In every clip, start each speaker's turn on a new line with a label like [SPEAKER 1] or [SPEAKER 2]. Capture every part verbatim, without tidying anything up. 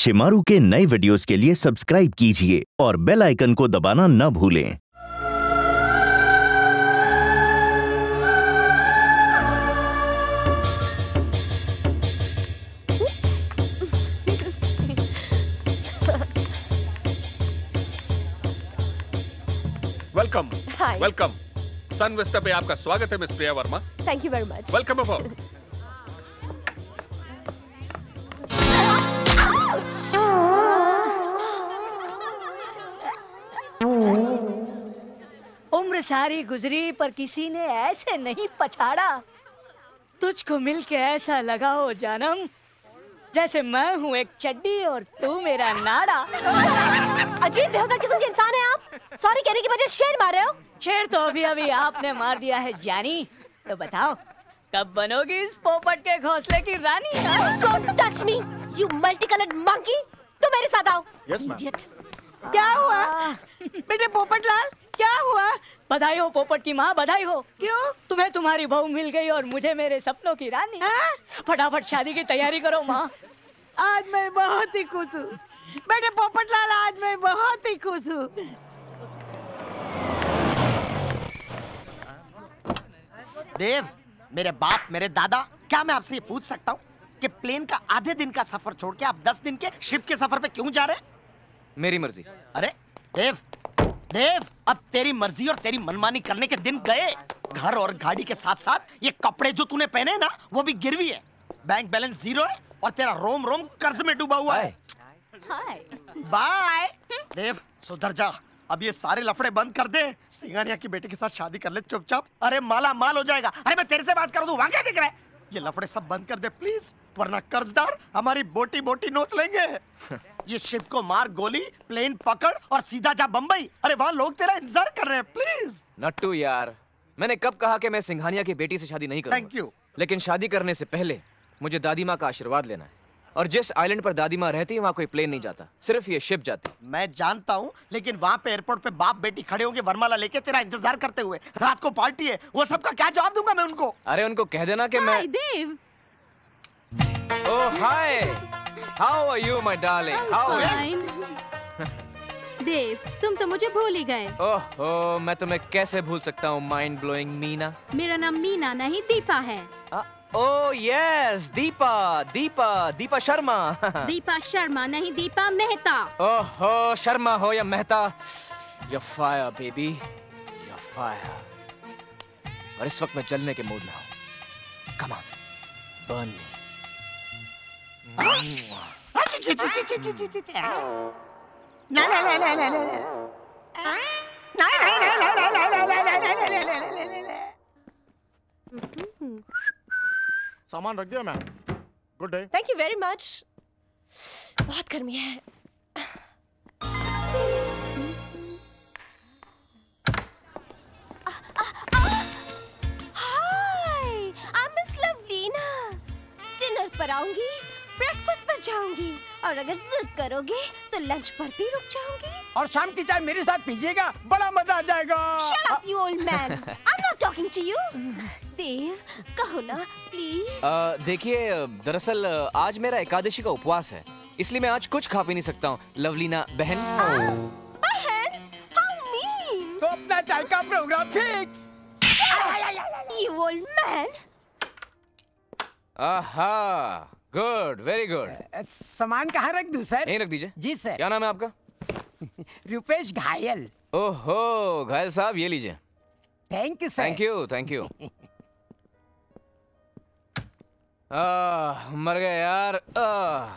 [SPEAKER 1] शिमारू के नए वीडियोस के लिए सब्सक्राइब कीजिए और बेल आइकन को दबाना न भूलें।
[SPEAKER 2] वेलकम वेलकम सन विस्टा पे आपका स्वागत है miss Priya Verma.
[SPEAKER 3] Thank you very much.
[SPEAKER 2] Welcome aboard.
[SPEAKER 4] उम्र सारी गुजरी पर किसी ने ऐसे नहीं पछाड़ा। तुझको मिलके ऐसा लगा हो जानम जैसे मैं हूँ एक चड्डी और तू मेरा नाड़ा।
[SPEAKER 3] अजीब बेहुदा किस्म के इंसान हैं आप। सॉरी कहने की वजह शेर मार रहे हो।
[SPEAKER 4] शेर तो अभी अभी आपने मार दिया है जानी। तो बताओ कब बनोगी इस पोपट के घोंसले की रानी?
[SPEAKER 3] Don't touch me, you multicolored monkey। तुम मेरे साथ आओ।
[SPEAKER 2] Yes, ma'am.
[SPEAKER 3] Idiot।
[SPEAKER 4] क्या हुआ बेटे पोपटलाल, क्या हुआ? बधाई हो पोपट की माँ, बधाई हो। क्यों? तुम्हें तुम्हारी बहू मिल गई और मुझे मेरे सपनों की रानी। फटाफट शादी की तैयारी करो माँ।
[SPEAKER 5] आज मैं बहुत ही खुश हूँ बेटे पोपटलाल, आज मैं बहुत ही खुश हूँ।
[SPEAKER 6] देव, मेरे बाप, मेरे दादा, क्या मैं आपसे ये पूछ सकता हूँ कि प्लेन का आधे दिन का सफर छोड़ के आप दस दिन के शिप के सफर पे क्यों जा रहे हैं?
[SPEAKER 7] मेरी मर्जी।
[SPEAKER 6] अरे देव, देव, अब तेरी मर्जी और तेरी मनमानी करने के दिन गए। घर और गाड़ी के साथ साथ ये कपड़े जो तूने पहने हैं ना, वो भी गिरवी है। बैंक बैलेंस जीरो है और तेरा रोम रोम कर्ज में डूबा हुआ है।
[SPEAKER 3] हाय।
[SPEAKER 6] बाय। देव, सुधर जा। अब ये सारे लफड़े बंद कर दे। सिंगानिया की बेटी के साथ शादी कर ले चुपचाप। अरे माला माल हो जाएगा। अरे मैं तेरे से बात कर दूं, वहां क्या दिख रहा है? ये लफड़े सब बंद कर दे प्लीज, वरना कर्जदार हमारी बोटी बोटी नोच लेंगे। ये शिप को मार गोली, प्लेन पकड़ और सीधा जा बंबई। अरे वहां लोग तेरा इंतजार कर रहे हैं, प्लीज।
[SPEAKER 7] नट्टू यार, मैंने कब कहा कि मैं सिंघानिया की बेटी से शादी नहीं करूंगा?
[SPEAKER 6] Thank you.
[SPEAKER 7] लेकिन शादी करने से पहले मुझे दादी माँ का आशीर्वाद लेना है। और जिस आइलैंड पर दादी माँ रहती है वहाँ कोई प्लेन नहीं जाता, सिर्फ ये शिप जाती।
[SPEAKER 6] मैं जानता हूँ, लेकिन वहाँ पे एयरपोर्ट पे बाप बेटी खड़े होंगे वरमाला लेके तेरा इंतजार करते हुए। रात को पार्टी है, वो सबका क्या जवाब दूंगा मैं उनको?
[SPEAKER 7] अरे उनको कह देना कि मैं।
[SPEAKER 8] Dev.
[SPEAKER 7] Oh hi, how are you my darling? How are you?
[SPEAKER 8] Dev, तुम तो मुझे भूल ही गए।
[SPEAKER 7] ओह, मैं तुम्हें कैसे भूल सकता हूँ माइंड ब्लोइंग मीना।
[SPEAKER 8] मेरा नाम मीना नहीं दीपा है।
[SPEAKER 7] Oh yes, Deepa, Deepa, Deepa Sharma.
[SPEAKER 8] दीपा शर्मा नहीं, दीपा मेहता।
[SPEAKER 7] ओहो, शर्मा हो या Mehta, you're fire baby, you're fire। और इस वक्त मैं जलने के मूड में हूँ। Come on, burn me।
[SPEAKER 6] ना ना ना ना ना ना ना।
[SPEAKER 2] सामान रख दिया ma'am. Good day.
[SPEAKER 3] Thank you very much. बहुत गर्मी है। Hi, I am miss Lovelina. Dinner पर आऊंगी, ब्रेकफास्ट पर जाऊंगी और अगर जिद करोगे तो लंच पर भी रुक जाऊंगी।
[SPEAKER 5] और शाम की चाय मेरे साथ पीजिएगा, बड़ा मजा आ जाएगा।
[SPEAKER 3] Shut up, you old man. I'm not talking to you. देव, कहो ना प्लीज।
[SPEAKER 7] देखिए, दरअसल आज मेरा एकादशी का उपवास है, इसलिए मैं आज कुछ खा पी नहीं सकता हूँ। लवलीना बहन।
[SPEAKER 3] बहन? How mean?
[SPEAKER 5] तो अपना चाय का programme fix.
[SPEAKER 3] You old man.
[SPEAKER 7] आहा, गुड, वेरी गुड।
[SPEAKER 5] सामान कहाँ रख दूं सर?
[SPEAKER 7] यहीं रख दीजिए।
[SPEAKER 5] जी सर।
[SPEAKER 7] क्या नाम है आपका?
[SPEAKER 5] रुपेश घायल।
[SPEAKER 7] ओहो, घायल साहब, ये लीजिए।
[SPEAKER 5] Thank you sir.
[SPEAKER 7] Thank you, thank you. आह, मर गया यार। आह।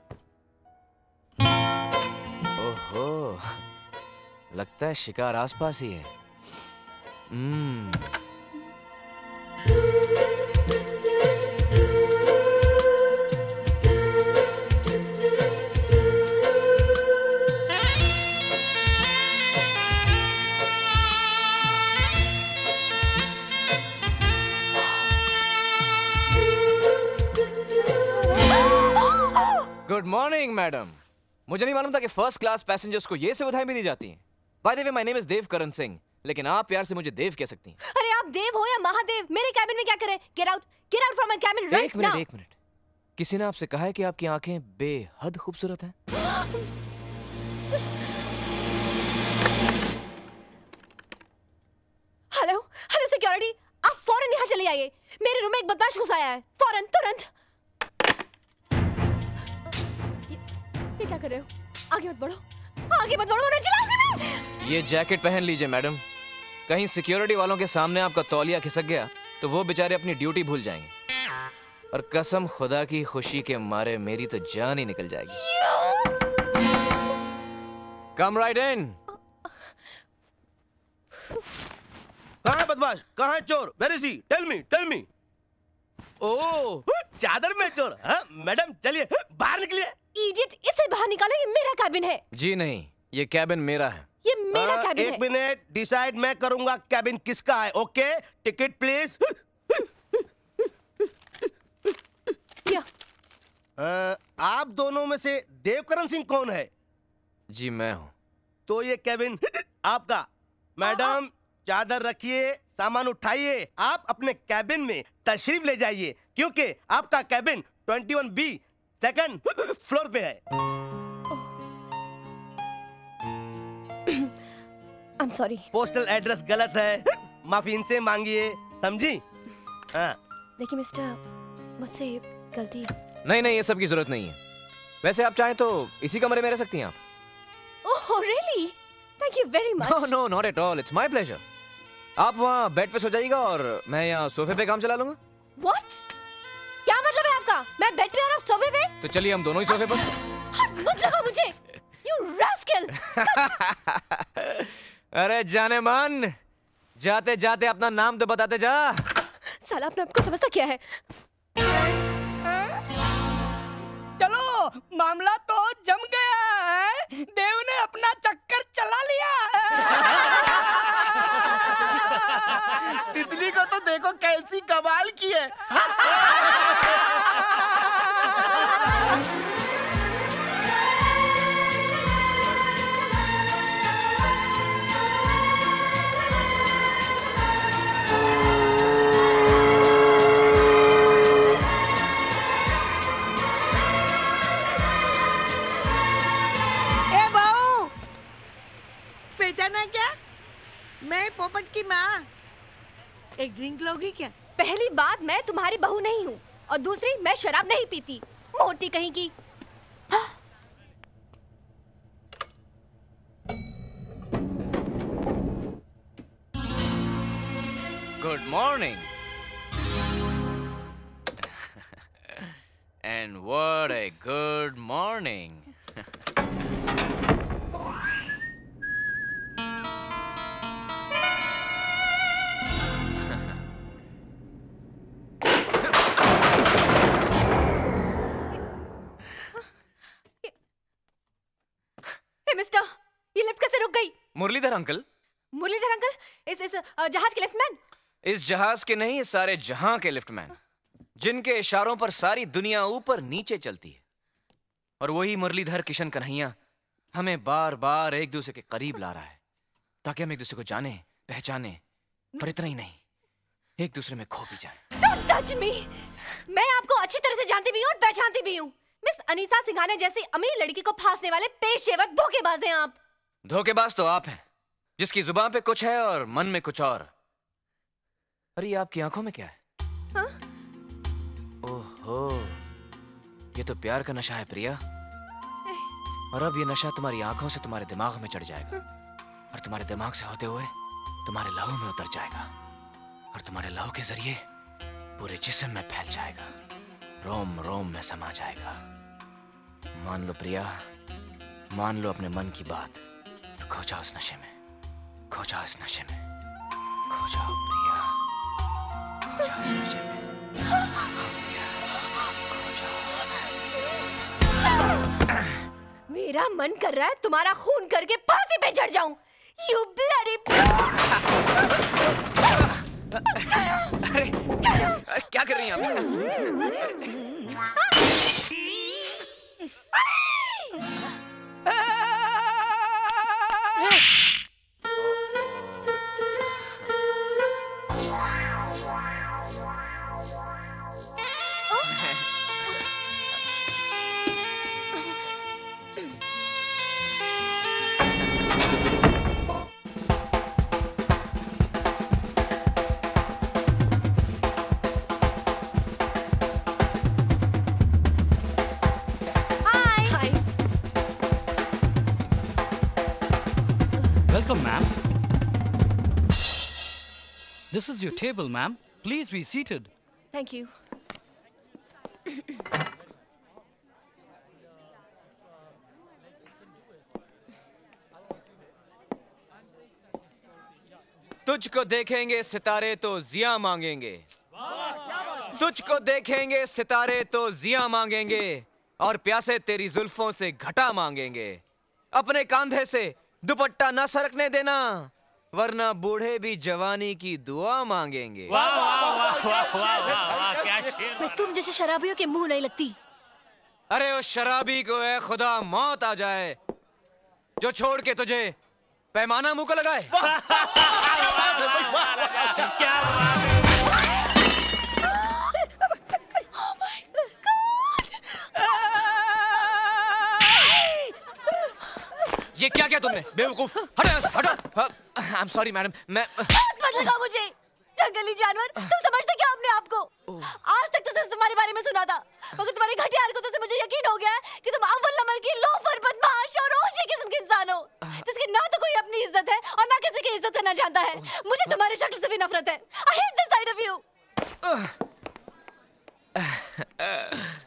[SPEAKER 7] ओहो, लगता है शिकार आसपास ही है। हम्म। Good morning madam. मुझे नहीं मालूम था कि फर्स्ट क्लास पैसेंजर्स को ये सुविधाएं भी दी जाती हैं। By the way, my name is Dev Karan Singh, लेकिन आप प्यार से मुझे देव कह सकती हैं।
[SPEAKER 3] अरे आप देव हो या महादेव, मेरे कैबिन में क्या करें? Get out, get out from my cabin right now.
[SPEAKER 7] एक मिनट, एक मिनट। किसी ने आपसे कहा है कि आपकी आंखें बेहद खूबसूरत हैं?
[SPEAKER 3] हेलो हेलो सिक्योरिटी, आप फौरन यहाँ चले आइए। मेरे रूम में एक बदमाश घुस आया है। फौरन, तुरंत। ये, ये क्या कर रहे हो? आगे मत बढ़ो, आगे मत बढ़ो, मैं चिल्लाऊंगी मैं।
[SPEAKER 7] ये जैकेट पहन लीजिए मैडम। कहीं सिक्योरिटी वालों के सामने आपका तौलिया खिसक गया तो वो बेचारे अपनी ड्यूटी भूल जाएंगे, और कसम खुदा की खुशी के मारे मेरी तो जान ही निकल जाएगी। Come right in.
[SPEAKER 9] कहाँ है बदमाश? कहाँ है चोर? Where is he? Tell me, tell me. ओह, चादर में चोर। हाँ, मैडम चलिए बाहर निकलिए।
[SPEAKER 3] इडियट, इसे बाहर निकालो, ये मेरा कैबिन है।
[SPEAKER 7] जी नहीं, ये कैबिन मेरा है।
[SPEAKER 3] ये मेरा
[SPEAKER 9] हाँ,
[SPEAKER 3] कैबिन है।
[SPEAKER 9] एक मिनट, डिसाइड मैं करूंगा कैबिन किसका है। Okay, ticket please.
[SPEAKER 3] या।
[SPEAKER 9] आ, आप दोनों में से देवकरण सिंह कौन है?
[SPEAKER 7] जी मैं हूँ।
[SPEAKER 9] तो ये कैबिन आपका। मैडम चादर रखिए, सामान उठाइए, आप अपने कैबिन में तशरीफ ले जाइए, क्योंकि आपका कैबिन इक्कीस बी सेकंड फ्लोर पे है।
[SPEAKER 3] I'm sorry.
[SPEAKER 9] पोस्टल एड्रेस गलत है, माफी इनसे मांगिए, समझी? हाँ।
[SPEAKER 3] देखिए मिस्टर, मुझसे गलती।
[SPEAKER 7] नहीं नहीं, ये सब की जरूरत नहीं है। वैसे आप चाहें तो इसी कमरे में रह सकती हैं आप।
[SPEAKER 3] Oh really? Thank you very much.
[SPEAKER 7] No no, not at all. It's my pleasure. आप वहाँ बेड पे सो जाइएगा और मैं यहाँ सोफे पे काम चला लूंगा।
[SPEAKER 3] What? क्या मतलब है आपका? मैं बेड पे और आप सोफे पे?
[SPEAKER 7] तो चलिए हम दोनों ही सोफे पर।
[SPEAKER 3] हाथ मत लगाओ मुझे, you rascal!
[SPEAKER 7] अरे जाने मन, जाते जाते अपना नाम तो बताते जा।
[SPEAKER 3] साला अपने आप को समझता क्या है?
[SPEAKER 4] चलो, मामला तो जम गया है। देव ने अपना चक्कर चला लिया।
[SPEAKER 6] तितली को तो देखो कैसी कमाल की है।
[SPEAKER 5] पहचाना क्या? मैं पोपट की माँ। एक ड्रिंक लोगी क्या?
[SPEAKER 3] पहली बात, मैं तुम्हारी बहू नहीं हूँ, और दूसरी, मैं शराब नहीं पीती, मोटी कहीं की।
[SPEAKER 7] Good morning. And what a good morning.
[SPEAKER 3] Mister, ये लिफ्ट कैसे रुक गई?
[SPEAKER 7] मुरलीधर अंकल।
[SPEAKER 3] मुरलीधर अंकल, इस इस अ, जहाज के लिफ्टमैन?
[SPEAKER 7] इस जहाज के नहीं, इस सारे जहां के लिफ्टमैन, जिनके इशारों पर सारी दुनिया ऊपर नीचे चलती है। और वही मुरलीधर किशन कन्हैया हमें बार बार एक दूसरे के करीब ला रहा है, ताकि हम एक दूसरे को जाने पहचाने, पर इतना ही नहीं, एक दूसरे में खो भी जाए।
[SPEAKER 3] Don't touch me! मैं आपको अच्छी तरह से जानती भी हूँ और पहचानती भी हूँ। मिस अनीता सिंघानिया जैसी अमीर लड़की को फांसने वाले पेशेवर धोखेबाज हैं आप।
[SPEAKER 7] धोखेबाज तो आप हैं, जिसकी जुबान पे कुछ है और मन में कुछ और। अरे ये आपकी आंखों में क्या है?
[SPEAKER 3] हाँ?
[SPEAKER 7] ओहो, ये तो प्यार का नशा है प्रिया। और अब ये नशा तुम्हारी आंखों से तुम्हारे दिमाग में चढ़ जाएगा, और तुम्हारे दिमाग से होते हुए तुम्हारे लहू में उतर जाएगा, और तुम्हारे लहू के जरिए पूरे जिस्म में फैल जाएगा, रोम रोम में समा जाएगा। मान लो प्रिया, मान लो अपने मन की बात, और खो जाओ इस नशे में, खो जाओ इस नशे में, खो जाओ प्रिया, खो जाओ इस नशे में, प्रिया, खो जाओ।
[SPEAKER 3] मेरा मन कर रहा है तुम्हारा खून करके फांसी पे चढ़ जाऊं। You bloody!
[SPEAKER 7] अरे, अरे क्या कर रही हैं आप?
[SPEAKER 10] Welcome, ma'am. This is your table, ma'am. Please be seated.
[SPEAKER 3] Thank you.
[SPEAKER 7] तुझको देखेंगे सितारे तो जिया मांगेंगे, तुझको देखेंगे सितारे तो जिया मांगेंगे, और प्यासे तेरी जुल्फों से घटा मांगेंगे। अपने कांधे से दुपट्टा न सरकने देना, वरना बूढ़े भी जवानी की दुआ मांगेंगे।
[SPEAKER 11] वाह वाह वाह वाह वाह वाह वाह, क्या शेर।
[SPEAKER 3] मैं तुम जैसे शराबियों के मुंह नहीं लगती।
[SPEAKER 7] अरे उस शराबी को है खुदा मौत आ जाए जो छोड़ के तुझे पैमाना मुंह को लगाए।
[SPEAKER 11] क्या
[SPEAKER 7] ये क्या किया तुमने बेवकूफ? हटो यहाँ से, हटो। आई एम सॉरी मैडम, मैं
[SPEAKER 3] हाथ मत लगाओ मुझे, जंगली जानवर। तुम समझते क्या अपने आप को? आज तक तो सिर्फ तुम्हारे बारे में सुना था, मगर तुम्हारी घटिया हरकतों से मुझे यकीन हो गया है कि तुम अव्वल नंबर की लोफर, बदमाश और ओछी किस्म के इंसान हो, जिसकी ना तो कोई अपनी इज्जत है और ना किसी की इज्जत करना जानता है। मुझे तुम्हारी शक्ल से भी नफरत है। I hate this side of you.